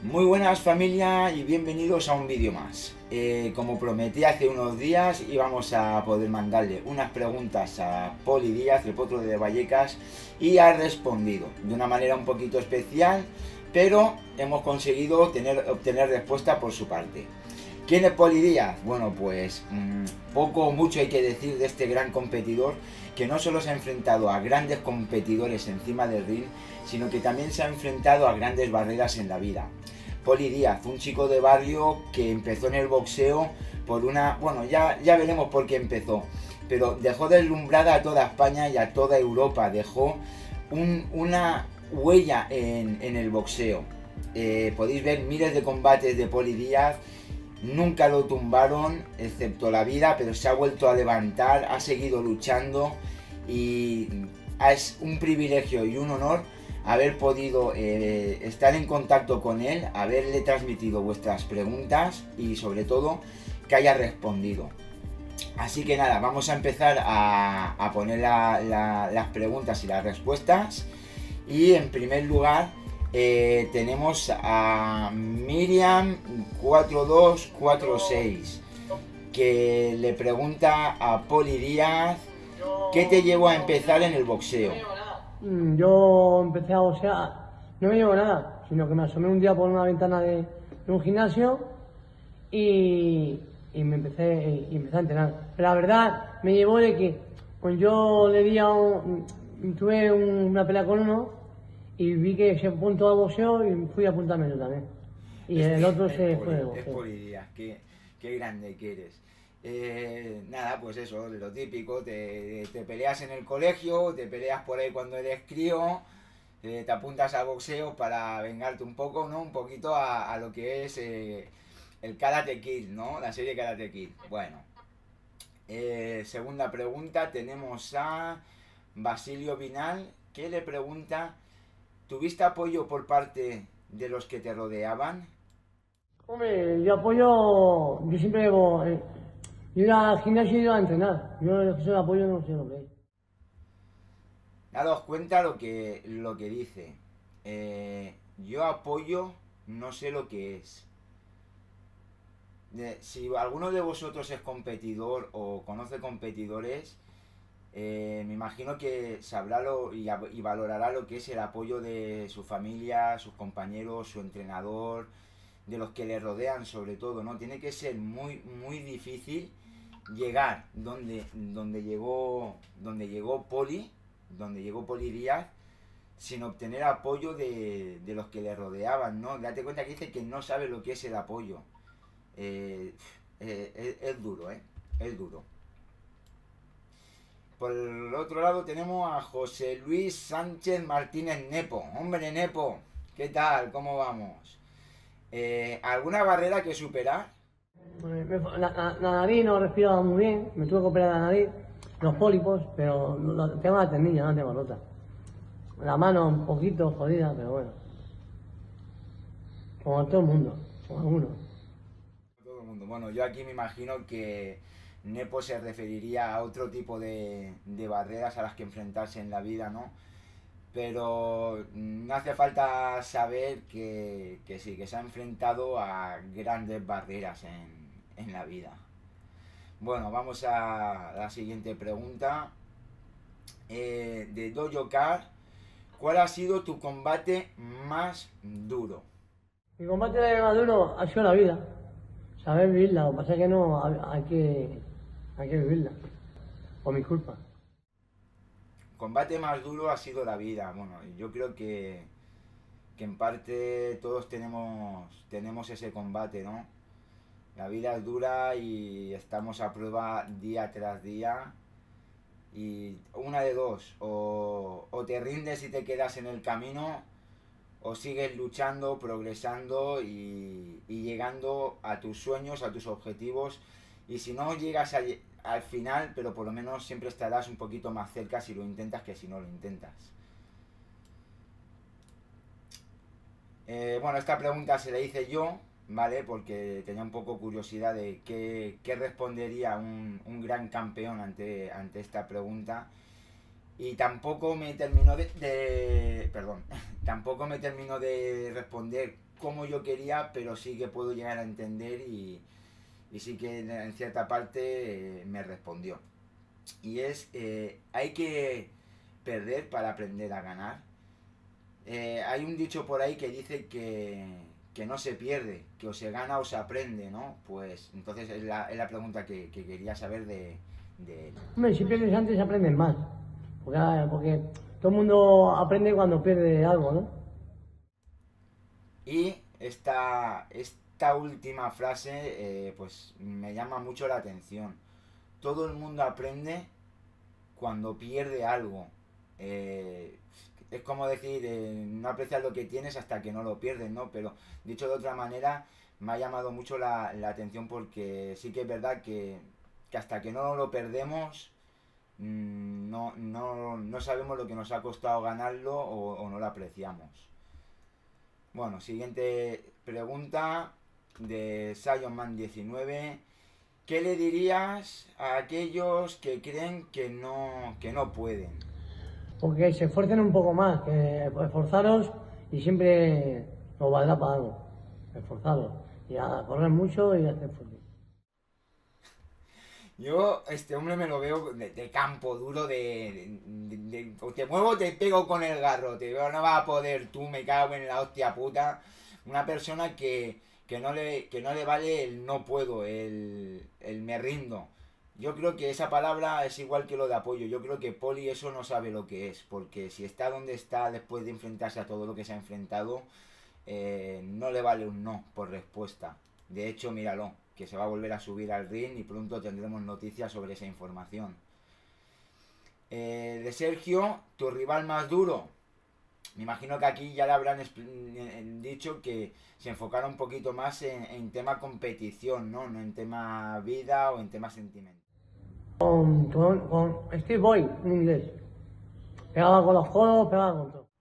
Muy buenas familia y bienvenidos a un vídeo más. Como prometí hace unos días íbamos a poder mandarle unas preguntas a Poli Díaz, el potro de Vallecas, y ha respondido de una manera un poquito especial, pero hemos conseguido obtener respuesta por su parte. ¿Quién es Poli Díaz? Bueno, pues poco o mucho hay que decir de este gran competidor que no solo se ha enfrentado a grandes competidores encima del ring, sino que también se ha enfrentado a grandes barreras en la vida. Poli Díaz, un chico de barrio que empezó en el boxeo por una... Bueno, ya veremos por qué empezó, pero dejó deslumbrada a toda España y a toda Europa, dejó una huella en el boxeo. Podéis ver miles de combates de Poli Díaz. Nunca lo tumbaron, excepto la vida, pero se ha vuelto a levantar, ha seguido luchando y es un privilegio y un honor haber podido estar en contacto con él, haberle transmitido vuestras preguntas y sobre todo que haya respondido. Así que nada, vamos a empezar a poner las preguntas y las respuestas. Y en primer lugar tenemos a Miriam4246 que le pregunta a Poli Díaz: ¿qué te llevó a empezar en el boxeo? Yo empecé a boxear, no me llevo nada, sino que me asomé un día por una ventana de un gimnasio y empecé a entrenar. Pero la verdad me llevó de que pues yo le di tuve una pelea con uno y vi que se apuntó al boxeo y fui a apuntarme yo también. Y el otro se fue de Es boxeo. Poli Díaz, qué grande que eres. Nada, pues eso, lo típico, te peleas en el colegio, te peleas por ahí cuando eres crío, te apuntas a boxeo para vengarte un poco, ¿no? Un poquito a lo que es el Karate Kid, ¿no? La serie Karate Kid. Bueno, segunda pregunta, tenemos a Basilio Vinal, que le pregunta: ¿tuviste apoyo por parte de los que te rodeaban? Hombre, yo apoyo, yo siempre llevo, yo iba al gimnasio y iba a entrenar. Yo el apoyo no sé lo que es. Daos cuenta lo que dice. Yo apoyo, no sé lo que es. Si alguno de vosotros es competidor o conoce competidores, me imagino que sabrá y valorará lo que es el apoyo de su familia, sus compañeros, su entrenador, de los que le rodean sobre todo, ¿no? Tiene que ser muy difícil llegar donde llegó Poli Díaz, sin obtener apoyo de los que le rodeaban, ¿no? Date cuenta que dice que no sabe lo que es el apoyo. Es duro, ¿eh? Es duro. Por el otro lado tenemos a José Luis Sánchez Martínez Nepo. Hombre, Nepo, ¿qué tal? ¿Cómo vamos? ¿Alguna barrera que superar? La nariz no respiraba muy bien, me tuve que operar la nariz, los pólipos, pero tengo la ternilla, no la tengo rota. La mano un poquito jodida, pero bueno. Como todo el mundo, como algunos. Todo el mundo. Bueno, yo aquí me imagino que Nepo se referiría a otro tipo de barreras a las que enfrentarse en la vida, ¿no? Pero no hace falta saber que sí, que se ha enfrentado a grandes barreras en la vida. Bueno, vamos a la siguiente pregunta. De Dojo Car, ¿cuál ha sido tu combate más duro? Mi combate de Maduro ha sido la vida, saber vivirla, lo que pasa es que no, hay que vivirla, por mi culpa. Combate más duro ha sido la vida. Bueno, yo creo que en parte todos tenemos ese combate, ¿no? La vida es dura y estamos a prueba día tras día. Y una de dos, o te rindes y te quedas en el camino, o sigues luchando, progresando y llegando a tus sueños, a tus objetivos. Y si no llegas al final, pero por lo menos siempre estarás un poquito más cerca si lo intentas que si no lo intentas. Bueno, esta pregunta se la hice yo, ¿vale? Porque tenía un poco curiosidad de qué respondería un gran campeón ante esta pregunta. Y tampoco me terminó perdón, tampoco me terminó de responder como yo quería, pero sí que puedo llegar a entender y sí que en cierta parte me respondió. Y es, hay que perder para aprender a ganar. Hay un dicho por ahí que dice que no se pierde, que o se gana o se aprende, ¿no? Pues entonces es la pregunta que quería saber de él. Hombre, si pierdes antes aprendes más. Porque todo el mundo aprende cuando pierde algo, ¿no? Y esta última frase, pues me llama mucho la atención. Todo el mundo aprende cuando pierde algo. Es como decir, no aprecias lo que tienes hasta que no lo pierdes, ¿no? Pero dicho de otra manera, me ha llamado mucho la atención porque sí que es verdad que hasta que no lo perdemos, no sabemos lo que nos ha costado ganarlo o no lo apreciamos. Bueno, siguiente pregunta de Sionman19. ¿Qué le dirías a aquellos que creen que no pueden? Porque se esfuercen un poco más, que esforzaros y siempre os valdrá para algo. Esforzaros. Y a correr mucho y a hacer fuerte. Yo, este hombre me lo veo de campo duro, te muevo, te pego con el garrote, no vas a poder tú, me cago en la hostia puta. Una persona que no le vale el no puedo, el me rindo. Yo creo que esa palabra es igual que lo de apoyo. Yo creo que Poli eso no sabe lo que es, porque si está donde está después de enfrentarse a todo lo que se ha enfrentado, no le vale un no por respuesta. De hecho, míralo, que se va a volver a subir al ring y pronto tendremos noticias sobre esa información. De Sergio, tu rival más duro. Me imagino que aquí ya le habrán dicho que se enfocara un poquito más en tema competición, ¿no? No en tema vida o en tema sentimental. Con Steve Boy, en inglés. Pegaba con los codos, pegaba con todo.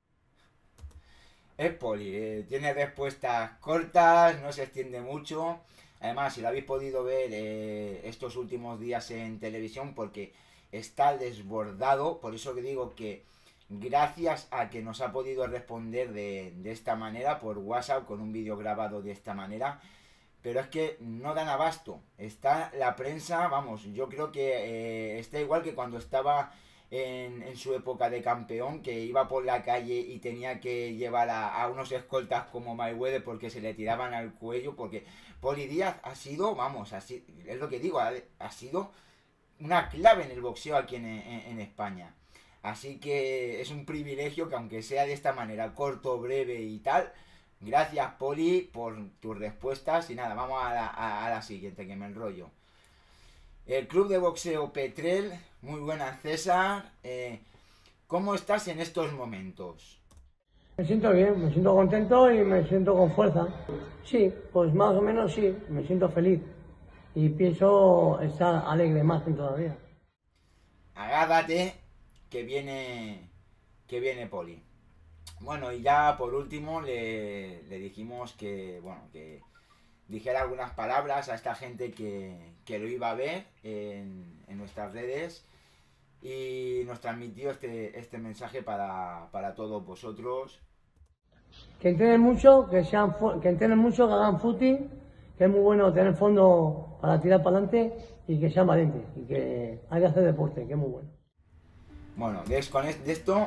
Es Poli, tiene respuestas cortas, no se extiende mucho. Además, si lo habéis podido ver estos últimos días en televisión, porque está desbordado, por eso que digo que gracias a que nos ha podido responder de esta manera por WhatsApp con un vídeo grabado de esta manera, pero es que no dan abasto. Está la prensa, vamos, yo creo que está igual que cuando estaba en su época de campeón, que iba por la calle y tenía que llevar a unos escoltas como Mayweather porque se le tiraban al cuello, porque Poli Díaz ha sido, vamos, así, es lo que digo, ha sido una clave en el boxeo aquí en España. Así que es un privilegio que aunque sea de esta manera, corto, breve y tal, gracias Poli por tus respuestas y nada, vamos a la siguiente que me enrollo. El club de boxeo Petrel, muy buena César, ¿cómo estás en estos momentos? Me siento bien, me siento contento y me siento con fuerza. Sí, pues más o menos sí, me siento feliz. Y pienso estar alegre más que todavía. Agárrate que viene Poli. Bueno, y ya por último le dijimos que, bueno, que dijera algunas palabras a esta gente que lo iba a ver en nuestras redes y nos transmitió este mensaje para todos vosotros. Que entrenen mucho, que entrenen mucho, que hagan footing, que es muy bueno tener fondo para tirar para adelante y que sean valientes y que hay que hacer deporte, que es muy bueno. Bueno, de esto,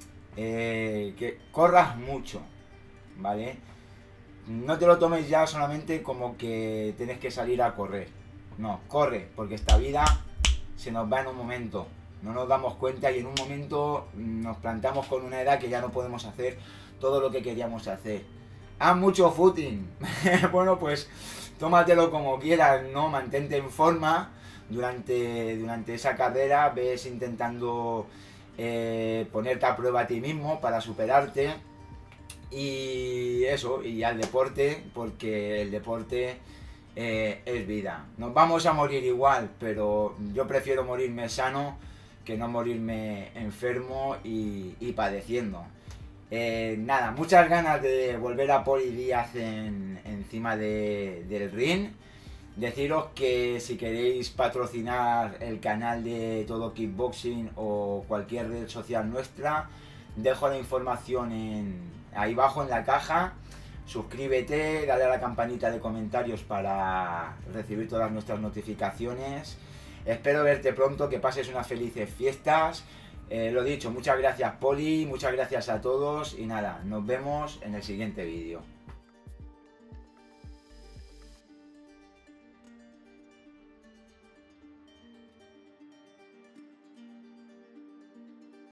que corras mucho, ¿vale? No te lo tomes ya solamente como que tienes que salir a correr. No, corre, porque esta vida se nos va en un momento. No nos damos cuenta y en un momento nos plantamos con una edad que ya no podemos hacer todo lo que queríamos hacer. Haz mucho footing. Bueno, pues tómatelo como quieras, ¿no? Mantente en forma durante esa carrera. Ves intentando ponerte a prueba a ti mismo para superarte. Y eso, y al deporte, porque el deporte es vida. Nos vamos a morir igual, pero yo prefiero morirme sano que no morirme enfermo y padeciendo. Nada, muchas ganas de volver a Poli Díaz encima del ring. Deciros que si queréis patrocinar el canal de Todo Kickboxing o cualquier red social nuestra, dejo la información ahí abajo en la caja suscríbete, dale a la campanita de comentarios para recibir todas nuestras notificaciones. Espero verte pronto, que pases unas felices fiestas. Lo dicho, muchas gracias Poli, muchas gracias a todos y nada, nos vemos en el siguiente vídeo.